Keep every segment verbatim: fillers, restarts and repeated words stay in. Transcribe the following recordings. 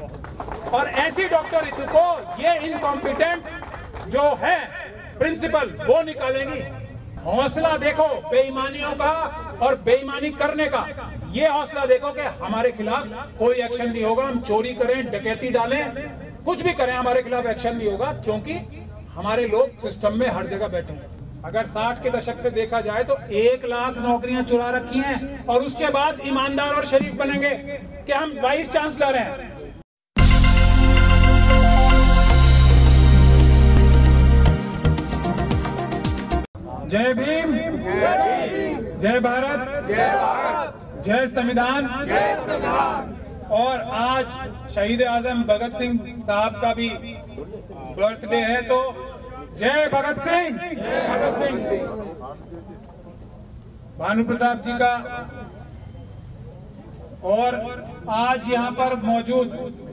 और ऐसी डॉक्टर ऋतु को ये इनकॉम्पिटेंट जो है प्रिंसिपल वो निकालेंगी। हौसला देखो बेईमानियों का और बेईमानी करने का, ये हौसला देखो कि हमारे खिलाफ कोई एक्शन नहीं होगा। हम चोरी करें, डकैती डालें, कुछ भी करें, हमारे खिलाफ एक्शन नहीं होगा, क्योंकि हमारे लोग सिस्टम में हर जगह बैठे हैं। अगर साठ के दशक से देखा जाए तो एक लाख नौकरियां चुरा रखी हैं और उसके बाद ईमानदार और शरीफ बनेंगे कि हम वाइस चांसलर हैं। जय भीम, जय भारत, जय भारत, जय संविधान, जय संविधान। और आज शहीद आजम भगत सिंह साहब का भी बर्थडे है, तो जय भगत सिंह, जय भगत सिंह जी। भानु प्रताप जी का और आज यहाँ पर मौजूद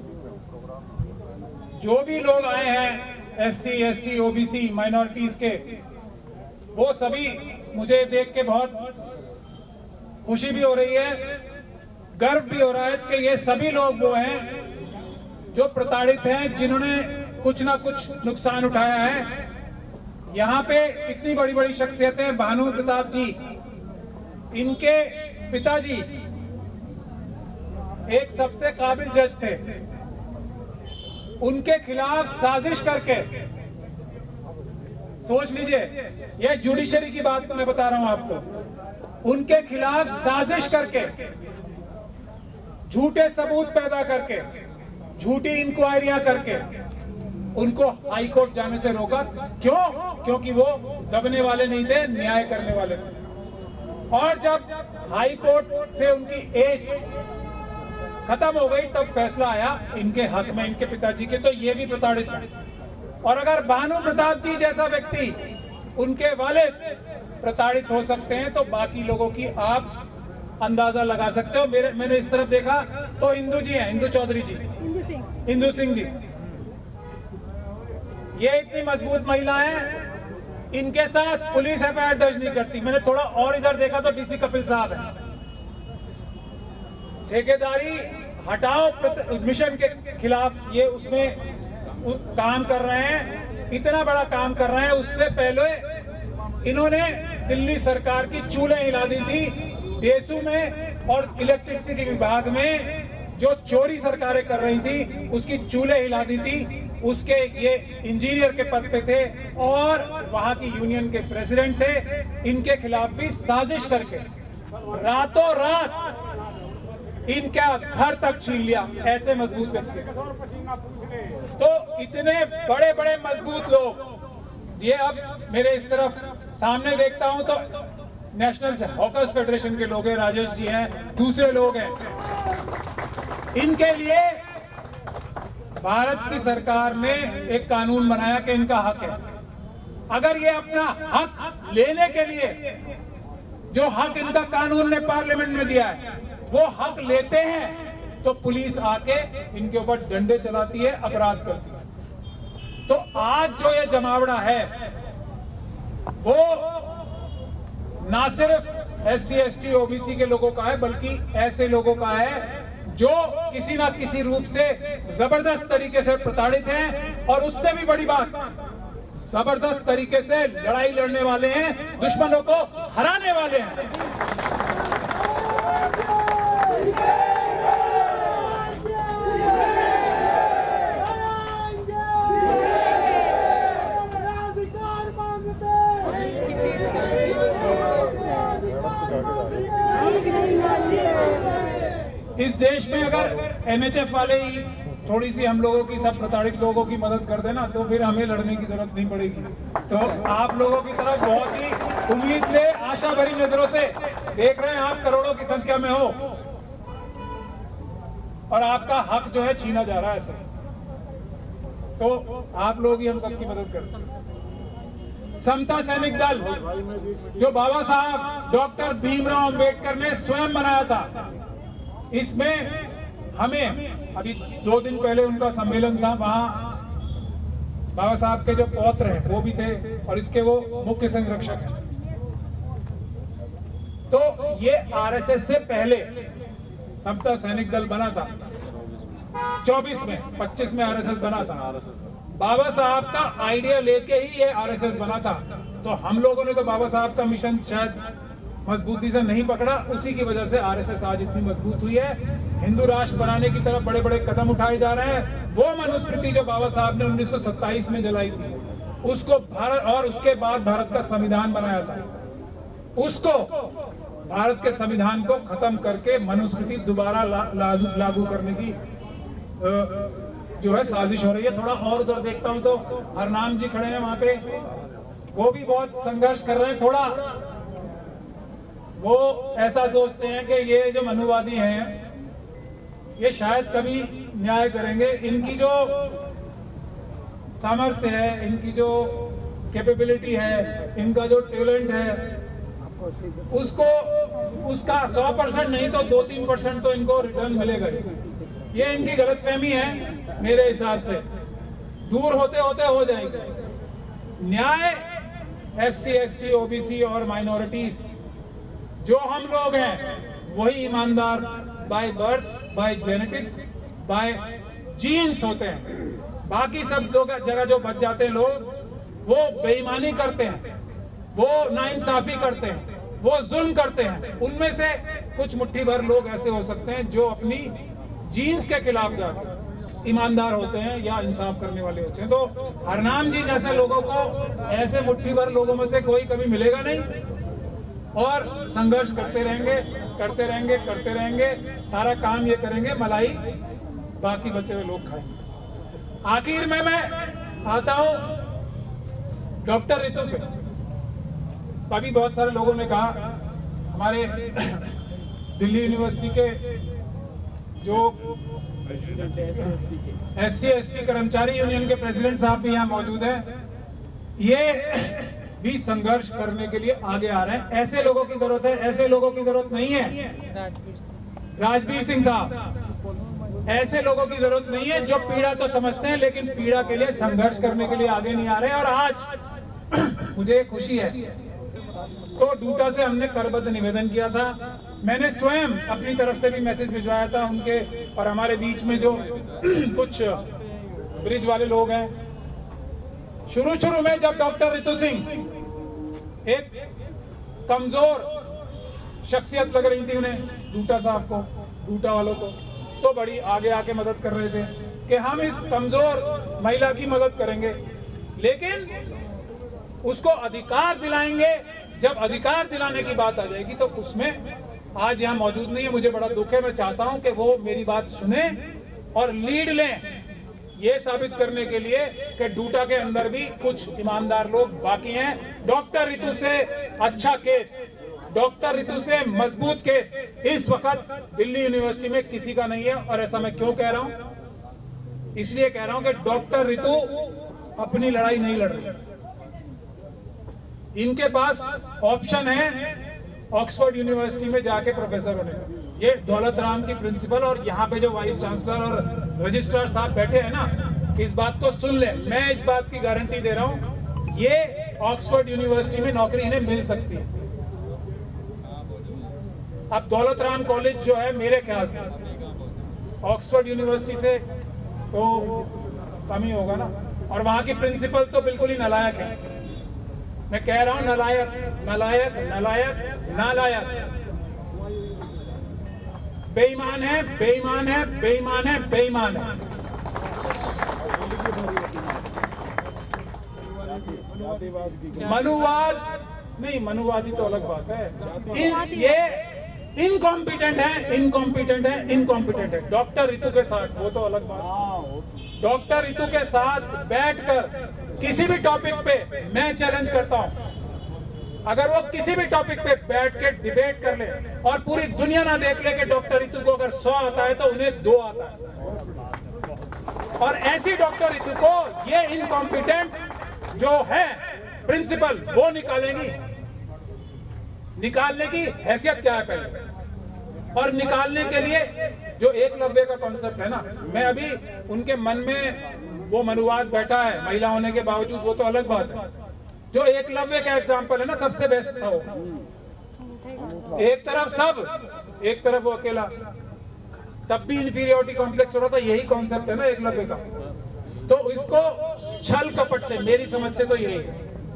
जो भी लोग आए हैं S C, S T, O B C, minorities के, वो सभी मुझे देख के बहुत खुशी भी हो रही है, गर्व भी हो रहा है कि ये सभी लोग वो हैं जो प्रताड़ित हैं, जिन्होंने कुछ ना कुछ नुकसान उठाया है। यहाँ पे इतनी बड़ी बड़ी शख्सियतें, भानु प्रताप जी, इनके पिताजी एक सबसे काबिल जज थे, उनके खिलाफ साजिश करके, सोच लीजिए, ये जुडिशरी की बात मैं बता रहा हूं आपको, उनके खिलाफ साजिश करके, झूठे सबूत पैदा करके, झूठी इंक्वायरियां करके उनको हाई कोर्ट जाने से रोका। क्यों? क्योंकि वो दबने वाले नहीं थे, न्याय करने वाले थे। और जब हाई कोर्ट से उनकी एज खत्म हो गई तब फैसला आया इनके हक में, इनके पिताजी के, तो ये भी प्रताड़ित है। और अगर भानु प्रताप जी जैसा व्यक्ति, उनके वाले प्रताड़ित हो सकते हैं, तो बाकी लोगों की आप अंदाजा लगा सकते हो। मेरे मैंने इस तरफ देखा तो इंदू जी हैं, इंदू चौधरी जी, इंदू सिंह इंदू सिंह जी, ये इतनी मजबूत महिला हैं, इनके साथ पुलिस एफ आई आर दर्ज नहीं करती। मैंने थोड़ा और इधर देखा तो डी सी कपिल साहब हैं, ठेकेदारी हटाओ मिशन के खिलाफ ये उसमें काम कर रहे हैं, इतना बड़ा काम कर रहे हैं। उससे पहले इन्होंने दिल्ली सरकार की चूल्हे हिला दी थी देशों में, और इलेक्ट्रिसिटी विभाग में जो चोरी सरकारें कर रही थी उसकी चूल्हे हिला दी थी। उसके ये इंजीनियर के पद पे थे और वहां की यूनियन के प्रेसिडेंट थे। इनके खिलाफ भी साजिश करके रातों रात इनका घर तक छीन लिया, ऐसे मजबूत व्यक्ति। तो इतने बड़े बड़े मजबूत लोग, ये अब मेरे इस तरफ सामने देखता हूं तो नेशनल से हॉकर्स फेडरेशन के लोग हैं, राजेश जी हैं, दूसरे लोग हैं। इनके लिए भारत की सरकार ने एक कानून बनाया कि इनका हक है। अगर ये अपना हक लेने के लिए, जो हक इनका कानून ने पार्लियामेंट में दिया है, वो हक लेते हैं, तो पुलिस आके इनके ऊपर डंडे चलाती है, अपराध करती है। तो आज जो ये जमावड़ा है वो ना सिर्फ S C, S T, O B C के लोगों का है, बल्कि ऐसे लोगों का है जो किसी ना किसी रूप से जबरदस्त तरीके से प्रताड़ित हैं, और उससे भी बड़ी बात, जबरदस्त तरीके से लड़ाई लड़ने वाले हैं, दुश्मनों को हराने वाले हैं। इस देश में अगर एन एच एफ वाले ही थोड़ी सी हम लोगों की, सब प्रताड़ित लोगों की मदद कर देना, तो फिर हमें लड़ने की जरूरत नहीं पड़ेगी। तो आप लोगों की तरफ बहुत ही उम्मीद से, आशा भरी नजरों से देख रहे हैं। आप करोड़ों की संख्या में हो और आपका हक जो है छीना जा रहा है सर, तो आप लोग ही हम सबकी मदद कर सकते हैं। समता सैनिक दल जो बाबा साहब डॉक्टर भीमराव अंबेडकर ने स्वयं बनाया था, इसमें हमें अभी दो दिन पहले उनका सम्मेलन था, वहां बाबा साहब के जो पौत्र हैं वो भी थे और इसके वो मुख्य संरक्षक हैं। तो ये आर एस एस से पहले समता सैनिक दल बना था। चौबीस में, पच्चीस में आरएसएस बना था। बाबा साहब का आइडिया लेके ही ये आरएसएस बना था। तो हम लोगों ने तो बाबा साहब का मिशन शायद मजबूती से नहीं पकड़ा, उसी की वजह से आरएसएस आज इतनी मजबूत हुई है। हिंदू राष्ट्र बनाने की तरफ बड़े बड़े कदम उठाए जा रहे हैं। वो मनुस्मृति जो बाबा साहब ने उन्नीस सौ सत्ताईस में जलाई थी, उसको भारत, और उसके बाद भारत का संविधान बनाया था, उसको भारत के संविधान को खत्म करके मनुस्मृति दोबारा ला, ला, लागू करने की जो है साजिश हो रही है। थोड़ा और उधर देखता हूं तो हरनाम जी खड़े हैं वहां पे, वो भी बहुत संघर्ष कर रहे हैं। थोड़ा वो ऐसा सोचते हैं कि ये जो मनुवादी हैं ये शायद कभी न्याय करेंगे। इनकी जो सामर्थ्य है, इनकी जो कैपेबिलिटी है, इनका जो टैलेंट है, उसको उसका सौ परसेंट नहीं तो दो तीन परसेंट तो इनको रिटर्न मिलेगा। ये इनकी गलतफहमी है, मेरे हिसाब से दूर होते होते हो जाएगी। न्याय S C S T O B C और माइनॉरिटीज जो हम लोग हैं वही ईमानदार by birth, by genetics, by genes होते हैं। बाकी सब लोग जगह जो बच जाते हैं लोग, वो बेईमानी करते हैं, वो नाइंसाफी करते हैं, वो जुल्म करते हैं। उनमें से कुछ मुट्ठी भर लोग ऐसे हो सकते हैं जो अपनी जीन्स के खिलाफ जाकर ईमानदार होते हैं या इंसाफ करने वाले होते हैं। तो हरनाम जी जैसे लोगों को, ऐसे मुट्ठी भर लोगों में से कोई कभी मिलेगा नहीं, और संघर्ष करते रहेंगे करते रहेंगे करते रहेंगे सारा काम ये करेंगे, मलाई बाकी बचे हुए लोग खाएंगे। आखिर में मैं आता हूं डॉक्टर ऋतु पे। अभी बहुत सारे लोगों ने कहा, हमारे दिल्ली यूनिवर्सिटी के जो एस सी एस टी कर्मचारी यूनियन के प्रेसिडेंट साहब भी यहाँ मौजूद हैं, ये भी संघर्ष करने के लिए आगे आ रहे हैं। ऐसे लोगों की जरूरत है, ऐसे लोगों की जरूरत नहीं है। राजवीर सिंह साहब, ऐसे लोगों की जरूरत नहीं है जो पीड़ा तो समझते हैं लेकिन पीड़ा के लिए संघर्ष करने के लिए आगे नहीं आ रहे। और आज मुझे खुशी है, तो डूटा से हमने करबद्ध निवेदन किया था। मैंने स्वयं अपनी तरफ से भी मैसेज भिजवाया था उनके, और हमारे बीच में जो कुछ ब्रिज वाले लोग हैं, शुरू शुरू में जब डॉक्टर ऋतु सिंह एक कमजोर शख्सियत लग रही थी उन्हें, डूटा साहब को, डूटा वालों को, तो बड़ी आगे आके मदद कर रहे थे कि हम इस कमजोर महिला की मदद करेंगे, लेकिन उसको अधिकार दिलाएंगे। जब अधिकार दिलाने की बात आ जाएगी तो उसमें आज यहाँ मौजूद नहीं है, मुझे बड़ा दुख है। मैं चाहता हूं कि वो मेरी बात सुने और लीड लें, ये साबित करने के लिए कि डूटा के अंदर भी कुछ ईमानदार लोग बाकी हैं। डॉक्टर ऋतु से अच्छा केस, डॉक्टर ऋतु से मजबूत केस इस वक्त दिल्ली यूनिवर्सिटी में किसी का नहीं है। और ऐसा मैं क्यों कह रहा हूं? इसलिए कह रहा हूं कि डॉक्टर ऋतु अपनी लड़ाई नहीं लड़ रही। इनके पास ऑप्शन है ऑक्सफोर्ड यूनिवर्सिटी में जाके प्रोफेसर होने का। ये दौलत राम की प्रिंसिपल और यहाँ पे जो वाइस चांसलर और रजिस्ट्रार साहब बैठे हैं ना, इस बात को सुन ले। मैं इस बात की गारंटी दे रहा हूँ, ये ऑक्सफोर्ड यूनिवर्सिटी में नौकरी इन्हें मिल सकती है। अब दौलत राम कॉलेज जो है, मेरे ख्याल से ऑक्सफोर्ड यूनिवर्सिटी से तो कम ही होगा ना, और वहां की प्रिंसिपल तो बिल्कुल ही नालायक है। मैं कह रहा हूं नालायक, नालायक, नालायक, नालायक, बेईमान है, बेईमान है, बेईमान है, बेईमान है। मनुवाद नहीं, मनुवादी तो अलग बात है। इन, ये इनकॉम्पिटेंट है, इनकॉम्पिटेंट है, इनकॉम्पिटेंट है। डॉक्टर ऋतु के साथ वो तो अलग बात। डॉक्टर ऋतु के साथ बैठकर किसी भी टॉपिक पे मैं चैलेंज करता हूं, अगर वो किसी भी टॉपिक पे बैठ के डिबेट कर ले और पूरी दुनिया ना देख ले कि डॉक्टर ऋतु को अगर सौ आता है तो उन्हें दो आता है, और ऐसी डॉक्टर ऋतु को ये इनकॉम्पिटेंट जो है प्रिंसिपल वो निकालेंगी। निकालने की हैसियत क्या है पहले, और निकालने के लिए जो एकलव्य का कॉन्सेप्ट है ना, मैं अभी उनके मन में वो मनुवाद बैठा है महिला होने के बावजूद, वो तो अलग बात है। जो एकलव्य का एग्जाम्पल है ना, सबसे बेस्ट था वो। एक तरफ सब, एक तरफ वो अकेला। तब भी इंफीरियोरिटी कॉम्प्लेक्स हो रहा था। यही कॉन्सेप्ट है ना एकलव्य का। तो इसको छल कपट से, मेरी समझ से तो यही है,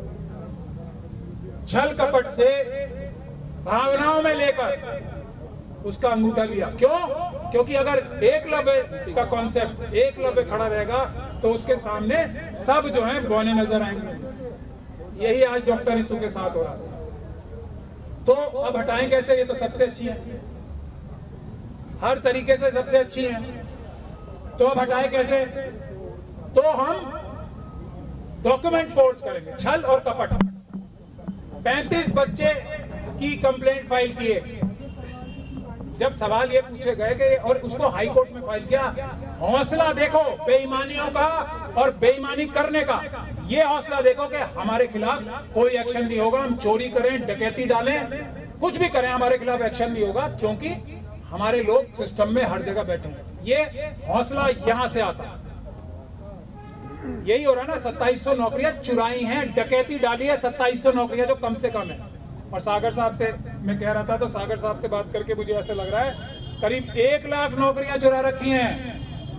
छल कपट से भावनाओं में लेकर उसका अंगूठा लिया। क्यों? क्योंकि अगर एकलव्य का कॉन्सेप्ट, एकलव्य खड़ा रहेगा तो उसके सामने सब जो है बौने नजर आएंगे। यही आज डॉक्टर रितु के साथ हो रहा है। तो अब हटाएं कैसे? ये तो सबसे अच्छी है, हर तरीके से सबसे अच्छी है, तो अब हटाएं कैसे? तो हम डॉक्यूमेंट फोर्ज करेंगे, छल और कपट। पैंतीस बच्चे की कंप्लेंट फाइल किए। जब सवाल ये पूछे गए कि और उसको हाई कोर्ट में फाइल किया, हौसला देखो बेईमानियों का और बेईमानी करने का, ये हौसला देखो कि हमारे खिलाफ कोई एक्शन नहीं होगा। हम चोरी करें, डकैती डालें, कुछ भी करें, हमारे खिलाफ एक्शन नहीं होगा, क्योंकि हमारे लोग सिस्टम में हर जगह बैठे हैं। ये हौसला यहां से आता है। यही हो रहा है ना, सत्ताईस सौ नौकरियां चुराई हैं, डकैती डाली है, सत्ताईस सौ नौकरियां जो कम से कम है। और सागर साहब से मैं कह रहा था, तो सागर साहब से बात करके मुझे ऐसा लग रहा है करीब एक लाख नौकरियां चुरा रखी हैं।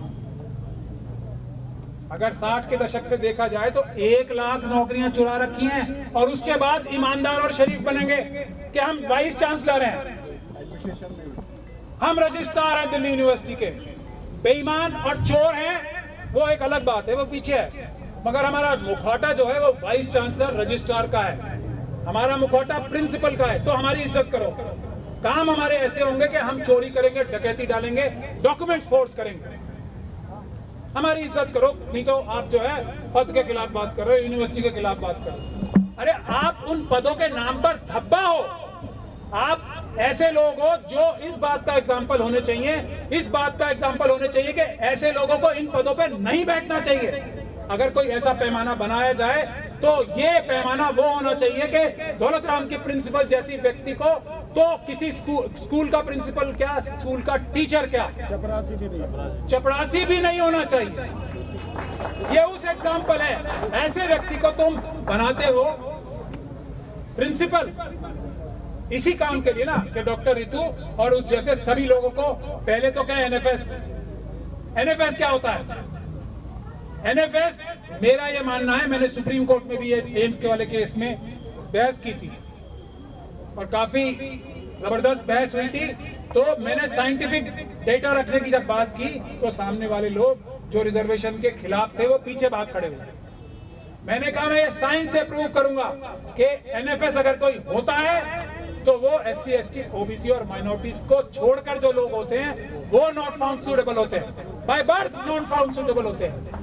अगर साठ के दशक से देखा जाए तो एक लाख नौकरियां चुरा रखी हैं, और उसके बाद ईमानदार और शरीफ बनेंगे कि हम वाइस चांसलर हैं, हम रजिस्ट्रार हैं दिल्ली यूनिवर्सिटी के। बेईमान और चोर हैं वो एक अलग बात है, वो पीछे है, मगर हमारा मुखौटा जो है वो वाइस चांसलर रजिस्ट्रार का है, हमारा मुखौटा प्रिंसिपल का है। तो हमारी इज्जत करो। काम हमारे ऐसे होंगे कि हम चोरी करेंगे, डकैती डालेंगे, डॉक्यूमेंट फोर्स करेंगे, हमारी इज्जत करो। नहीं तो आप जो है पद के खिलाफ बात कर रहे हो, यूनिवर्सिटी के खिलाफ बात कर रहे हो। अरे आप उन पदों के नाम पर धब्बा हो, आप ऐसे लोग हो जो इस बात का एग्जाम्पल होने चाहिए, इस बात का एग्जाम्पल होने चाहिए कि ऐसे लोगों को इन पदों पर नहीं बैठना चाहिए। अगर कोई ऐसा पैमाना बनाया जाए तो ये पैमाना वो होना चाहिए कि दौलत राम के प्रिंसिपल जैसी व्यक्ति को तो किसी स्कूल, स्कूल का प्रिंसिपल क्या, स्कूल का टीचर क्या, चपरासी भी नहीं, चपरासी भी नहीं होना चाहिए। ये उस एग्जाम्पल है। ऐसे व्यक्ति को तुम बनाते हो प्रिंसिपल इसी काम के लिए ना, कि डॉक्टर रितु और उस जैसे सभी लोगों को। पहले तो क्या एनएफएस, एनएफएस क्या होता है? एनएफएस, मेरा ये मानना है, मैंने सुप्रीम कोर्ट में भी ये एम्स के वाले केस में बहस की थी और काफी जबरदस्त बहस हुई थी। तो मैंने साइंटिफिक डेटा रखने की जब बात की तो सामने वाले लोग जो रिजर्वेशन के खिलाफ थे वो पीछे भाग खड़े हुए। मैंने कहा मैं ये साइंस से प्रूव करूंगा कि एनएफएस अगर कोई होता है तो वो एससी, एसटी, ओबीसी और माइनॉरिटीज को छोड़कर जो लोग होते हैं वो नॉट फाउंड सूटेबल होते हैं, by birth not found suitable होते हैं।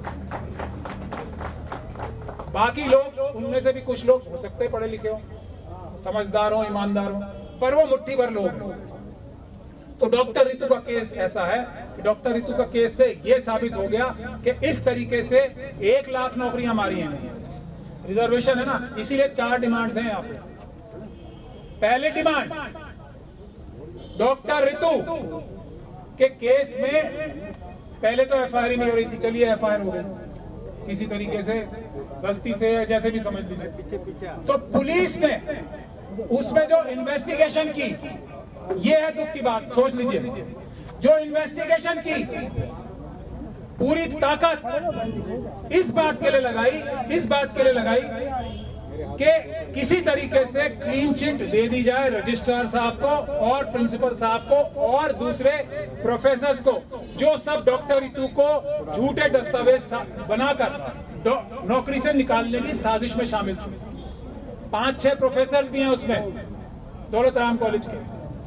बाकी लोग, उनमें से भी कुछ लोग हो सकते हैं पढ़े लिखे हो, समझदार हो, ईमानदार हो, पर वो मुट्ठी भर लोग हैं। तो डॉक्टर रितु का केस ऐसा है कि डॉक्टर रितु का केस से ये साबित हो गया कि इस तरीके से एक लाख नौकरियां मारी हैं। रिजर्वेशन है ना, इसीलिए चार डिमांड्स हैं यहाँ पे। पहली डिमांड, डॉक्टर रितु के केस में पहले तो एफ आई आर नहीं हो रही थी, चलिए एफ आई आर हो गई किसी तरीके से, गलती से, जैसे भी समझ लीजिए। तो पुलिस ने उसमें जो इन्वेस्टिगेशन की, ये है दुख की बात, सोच लीजिए, जो इन्वेस्टिगेशन की पूरी ताकत इस बात के लिए लगाई, इस बात के लिए लगाई कि किसी तरीके से क्लीन चिट दे दी जाए रजिस्ट्रार साहब को और प्रिंसिपल साहब को और दूसरे प्रोफेसर्स को, जो सब डॉक्टर रितु को झूठे दस्तावेज बनाकर नौकरी से निकालने की साजिश में शामिल थे। पांच छह प्रोफेसर भी हैं उसमें, दौलत राम कॉलेज के,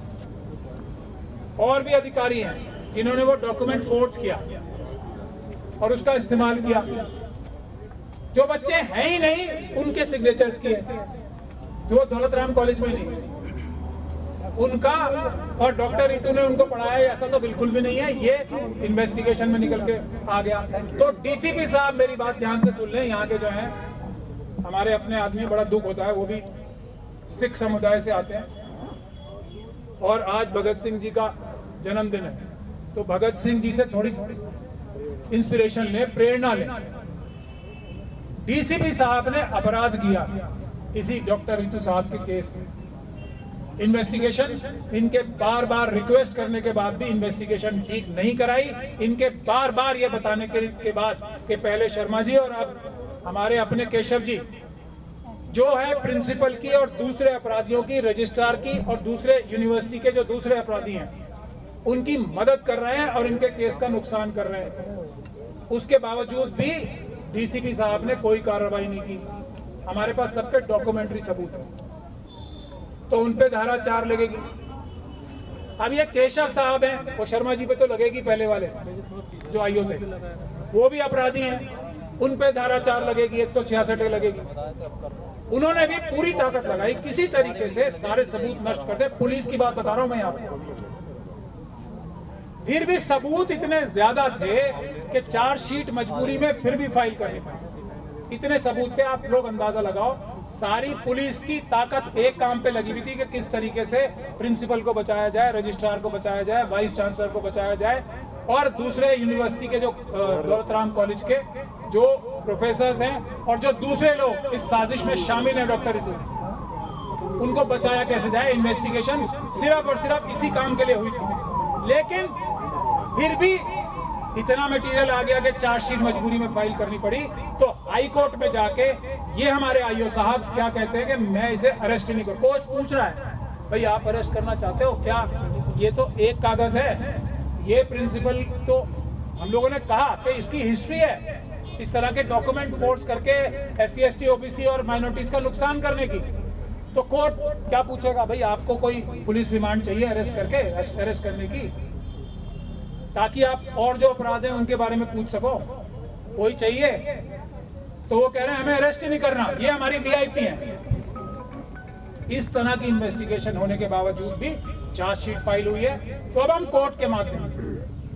और भी अधिकारी हैं जिन्होंने वो डॉक्यूमेंट फोर्ज किया और उसका इस्तेमाल किया। जो बच्चे हैं ही नहीं उनके सिग्नेचर्स किए, जो दौलत राम कॉलेज में नहीं उनका, और डॉक्टर रितु ने उनको पढ़ाया ऐसा तो बिल्कुल भी नहीं है। ये इन्वेस्टिगेशन में निकल के आ गया। तो डीसीपी साहब मेरी बात ध्यान से सुन लें, यहाँ के जो हैं हमारे अपने आदमी, बड़ा दुख होता है, वो भी सिख समुदाय से आते हैं और आज भगत सिंह जी का जन्मदिन है, तो भगत सिंह जी से थोड़ी इंस्पिरेशन लें, प्रेरणा लें। डीसीपी साहब ने अपराध किया इसी डॉक्टर रितु साहब के केस में, इन्वेस्टिगेशन, इनके बार बार रिक्वेस्ट करने के बाद भी इन्वेस्टिगेशन ठीक नहीं कराई। इनके बार बार ये बताने के, के बाद कि पहले शर्मा जी और अब हमारे अपने केशव जी जो है प्रिंसिपल की और दूसरे अपराधियों की, रजिस्ट्रार की और दूसरे यूनिवर्सिटी के जो दूसरे अपराधी हैं उनकी मदद कर रहे हैं और इनके केस का नुकसान कर रहे हैं। उसके बावजूद भी डीसीपी साहब ने कोई कार्रवाई नहीं की। हमारे पास सबके डॉक्यूमेंट्री सबूत है, तो उन पे धारा चार लगेगी। अब ये केशव साहब हैं, वो शर्मा जी पे तो लगेगी, पहले वाले जो आईओ थे वो भी अपराधी हैं, उन पे धारा चार लगेगी, एक सौ छियासठ लगेगी। उन्होंने भी पूरी ताकत लगाई किसी तरीके से सारे सबूत नष्ट कर दे। पुलिस की बात बता रहा हूं मैं आपको। फिर भी सबूत इतने ज्यादा थे कि चार्जशीट मजबूरी में फिर भी फाइल करनी पड़ी। इतने सबूत थे, आप लोग अंदाजा लगाओ। सारी पुलिस की ताकत एक काम पे लगी हुई थी कि किस तरीके से प्रिंसिपल को बचाया जाए, रजिस्ट्रार को बचाया जाए, वाइस चांसलर को बचाया जाए और दूसरे यूनिवर्सिटी के जो दौलतराम कॉलेज के जो प्रोफेसर हैं और जो दूसरे लोग इस साजिश में शामिल हैं, डॉक्टर रितु, उनको बचाया कैसे जाए। इन्वेस्टिगेशन सिर्फ और सिर्फ इसी काम के लिए हुई थी। लेकिन फिर भी इतना मटेरियल आ गया कि चार्जशीट मजबूरी में फाइल करनी पड़ी। तो हाई कोर्ट में जाके ये हमारे आईओ साहब क्या कहते हैं कि मैं इसे अरेस्ट नहीं करूं। कोर्ट पूछ रहा है, भाई आप अरेस्ट करना चाहते हो क्या? ये तो एक कागज है, ये प्रिंसिपल तो हम लोगों ने कहा कि इसकी हिस्ट्री है इस तरह के डॉक्यूमेंट फोर्स करके S C S T OBC और माइनॉरिटीज का नुकसान करने की। तो कोर्ट क्या पूछेगा, भाई आपको कोई पुलिस रिमांड चाहिए अरेस्ट करके अरेस्ट करने की, ताकि आप और जो अपराध हैं उनके बारे में पूछ सको? कोई चाहिए? तो वो कह रहे हैं हमें अरेस्ट ही नहीं करना, ये हमारी वीआईपी है। इस तरह की इन्वेस्टिगेशन होने के बावजूद भी चार्जशीट फाइल हुई है। तो अब हम कोर्ट के माध्यम से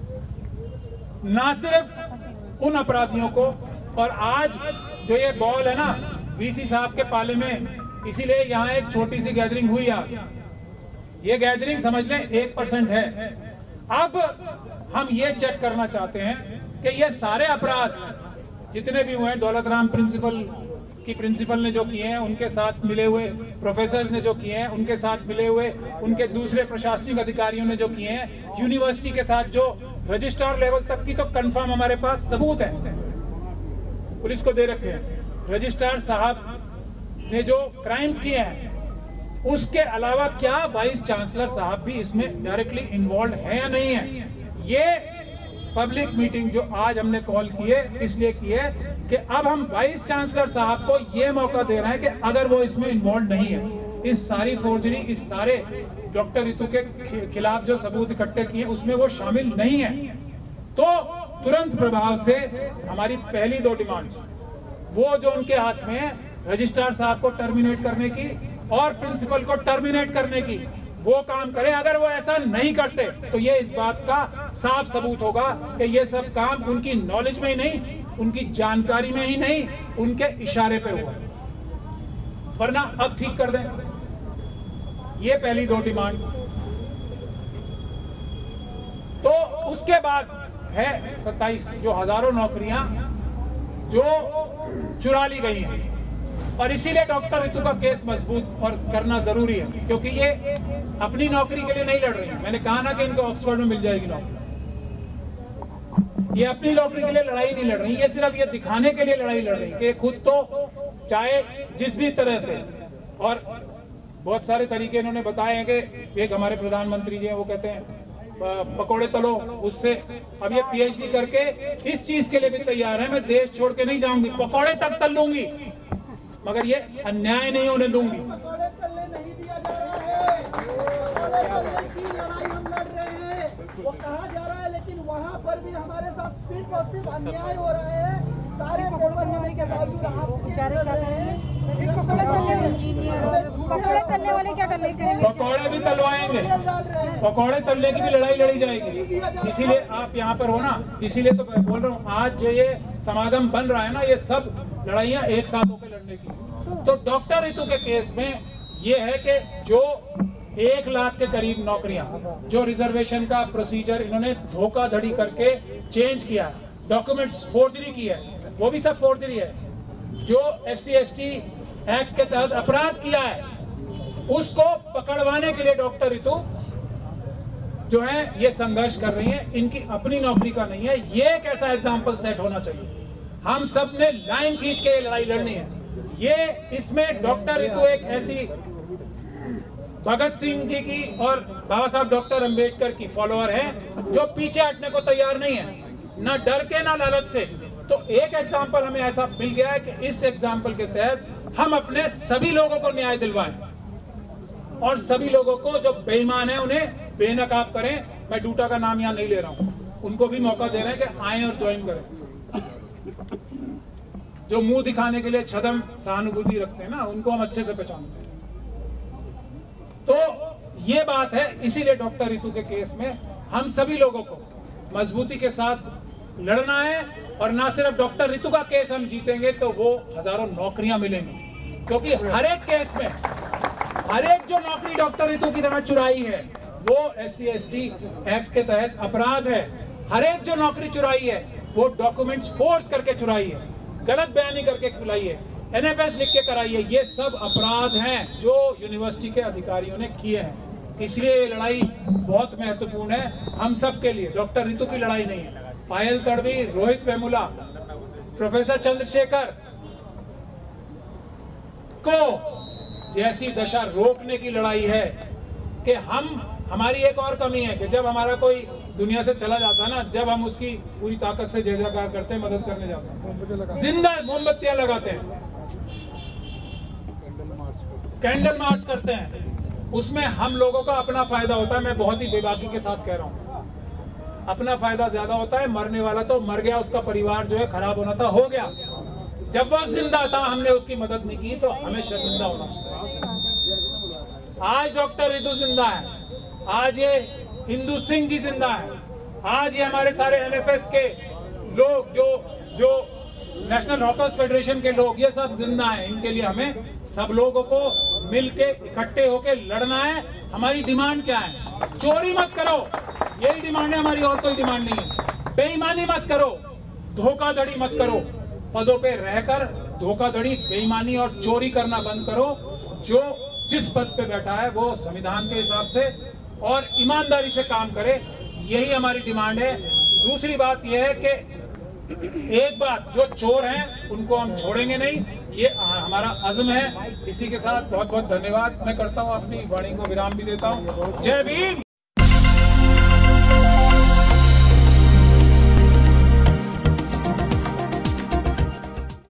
ना सिर्फ उन अपराधियों को, और आज जो ये बॉल है ना वीसी साहब के पाले में, इसीलिए यहाँ एक छोटी सी गैदरिंग हुई आज। ये गैदरिंग समझ लें एक परसेंट है। अब हम ये चेक करना चाहते हैं कि ये सारे अपराध जितने भी हुए हैं, दौलतराम प्रिंसिपल की प्रिंसिपल ने जो किए हैं, उनके साथ मिले हुए प्रोफेसर्स ने जो किए हैं, उनके साथ मिले हुए उनके दूसरे प्रशासनिक अधिकारियों ने जो किए हैं, यूनिवर्सिटी के साथ जो रजिस्ट्रार लेवल तक की तो कंफर्म हमारे पास सबूत है, पुलिस को दे रखे हैं। रजिस्ट्रार साहब ने जो क्राइम्स किए हैं, उसके अलावा क्या वाइस चांसलर साहब भी इसमें डायरेक्टली इन्वॉल्व है या नहीं है? ये पब्लिक मीटिंग जो आज हमने कॉल की है इसलिए की है कि अब हम वाइस चांसलर साहब को ये मौका दे रहे हैं कि अगर वो इसमें इन्वॉल्व नहीं है, इस सारी फोर्जरी, इस सारे डॉक्टर रितु के खिलाफ जो सबूत इकट्ठे किए उसमें वो शामिल नहीं है, तो तुरंत प्रभाव से हमारी पहली दो डिमांड वो जो उनके हाथ में है, रजिस्ट्रार साहब को टर्मिनेट करने की और प्रिंसिपल को टर्मिनेट करने की, वो काम करें। अगर वो ऐसा नहीं करते तो ये इस बात का साफ सबूत होगा कि ये सब काम उनकी नॉलेज में ही नहीं, उनकी जानकारी में ही नहीं, उनके इशारे पे हुआ। वरना अब ठीक कर दें। ये पहली दो डिमांड्स। तो उसके बाद है सत्ताईस जो हजारों नौकरियां जो चुरा ली गई हैं, और इसीलिए डॉक्टर रितु का केस मजबूत और करना जरूरी है, क्योंकि ये अपनी नौकरी के लिए नहीं लड़ रही है। मैंने कहा ना कि इनको ऑक्सफोर्ड में मिल जाएगी नौकरी, ये अपनी नौकरी के लिए लड़ाई नहीं लड़ रही, ये सिर्फ ये दिखाने के लिए लड़ाई लड़ रही कि खुद तो चाहे जिस भी तरह से, और बहुत सारे तरीके इन्होंने बताए हैं कि एक हमारे प्रधानमंत्री जी हैं वो कहते हैं पकोड़े तलो उससे। अब ये पीएचडी करके इस चीज के लिए भी तैयार है, मैं देश छोड़ के नहीं जाऊंगी, पकोड़े तक तल लूंगी, मगर ये अन्याय नहीं होने दूंगी। पकोड़े तलने नहीं दिया जा रहा है, पकोड़े तलने की लड़ाई हम लड़ रहे हैं, वो कहा जा रहा है, लेकिन वहाँ पर भी हमारे साथ सिर्फ और सिर्फ अन्याय हो रहा है। सारे पेपर होने के बावजूद आप बेचारे क्या करेंगे? पकोड़े तलने इंजीनियर और पकोड़े तलने वाले क्या करने करेंगे? पकोड़े भी तलवाएंगे, पकोड़े तलने की भी लड़ाई लड़ी जाएगी। इसीलिए आप यहाँ पर हो ना, इसीलिए तो मैं बोल रहा हूँ आज जो ये समागम बन रहा है ना, ये सब लड़ाइयाँ एक साथ होकर लड़ने की। तो डॉक्टर रितु के केस में ये है कि जो एक लाख के करीब नौकरियां जो रिजर्वेशन का प्रोसीजर इन्होंने धोखाधड़ी करके चेंज किया, डॉक्यूमेंट्स फोर्जरी की है, वो भी सब फोर्जरी है। जो S C S T act के तहत अपराध किया है उसको पकड़वाने के लिए डॉक्टर रितु जो है ये संघर्ष कर रही है। इनकी अपनी नौकरी का नहीं है, ये एक ऐसा एग्जाम्पल सेट होना चाहिए। हम सब ने लाइन खींच के ये लड़ाई लड़नी है। ये इसमें डॉक्टर रितु एक ऐसी भगत सिंह जी की और बाबा साहब डॉक्टर अंबेडकर की फॉलोअर है जो पीछे हटने को तैयार नहीं है, ना डर के ना लालच से। तो एक एग्जाम्पल हमें ऐसा मिल गया है कि इस एग्जाम्पल के तहत हम अपने सभी लोगों को न्याय दिलवाएं और सभी लोगों को जो बेईमान है उन्हें बेनकाब करें। मैं डूटा का नाम यहाँ नहीं ले रहा हूँ, उनको भी मौका दे रहे हैं कि आए और ज्वाइन करें। जो मुंह दिखाने के लिए छदम सहानुभूति रखते हैं ना, उनको हम अच्छे से पहचानते हैं। तो ये बात है, इसीलिए डॉक्टर रितु के केस में हम सभी लोगों को मजबूती के साथ लड़ना है। और ना सिर्फ डॉक्टर रितु का केस हम जीतेंगे तो वो हजारों नौकरियां मिलेंगी, क्योंकि हर एक केस में हर एक जो नौकरी डॉक्टर रितु की तरह चुराई है वो S C S T act के तहत अपराध है। हर एक जो नौकरी चुराई है वो डॉक्यूमेंट्स फोर्ज करके चुराई है, गलत बयानी करके चुराई है, एन एफ एस लिख के कराई है। ये सब अपराध हैं जो यूनिवर्सिटी के अधिकारियों ने किए हैं। इसलिए ये लड़ाई बहुत महत्वपूर्ण है हम सब के लिए। डॉक्टर रितु की लड़ाई नहीं है। पायल तड़वी, रोहित वेमुला, प्रोफेसर चंद्रशेखर को जैसी दशा रोकने की लड़ाई है कि हम हमारी एक और कमी है कि जब हमारा कोई दुनिया से चला जाता है ना, जब हम उसकी पूरी ताकत से जय जयकार करते हैं, मदद करने जाते हैं, जिंदा मोमबत्तियां लगाते हैं, कैंडल मार्च करते हैं, उसमें हम लोगों का अपना फायदा होता है। मैं बहुत ही बेबाकी के साथ कह रहा हूँ, अपना फायदा ज्यादा होता है। मरने वाला तो मर गया, उसका परिवार जो है खराब होना था हो गया। जब वो जिंदा था हमने उसकी मदद नहीं की तो हमें शर्मिंदा होना चाहिए। आज डॉक्टर रितु जिंदा है, आज ये हिंदू सिंह जी जिंदा है, आज ये हमारे सारे एन एफ एस के लोग, जो जो नेशनल हॉकर्स फेडरेशन के लोग, ये सब जिंदा हैं। इनके लिए हमें सब लोगों को मिलके इकट्ठे होके लड़ना है। हमारी डिमांड क्या है? चोरी मत करो, यही डिमांड है हमारी, और कोई डिमांड नहीं है। बेईमानी मत करो, धोखाधड़ी मत करो, पदों पे रहकर धोखाधड़ी, बेईमानी और चोरी करना बंद करो। जो जिस पद पे बैठा है वो संविधान के हिसाब से और ईमानदारी से काम करे, यही हमारी डिमांड है। दूसरी बात यह है कि एक बात, जो चोर हैं उनको हम छोड़ेंगे नहीं, ये हमारा अज़्म है। इसी के साथ बहुत बहुत धन्यवाद मैं करता हूँ, अपनी वाणी को विराम भी देता हूँ। जय भीम।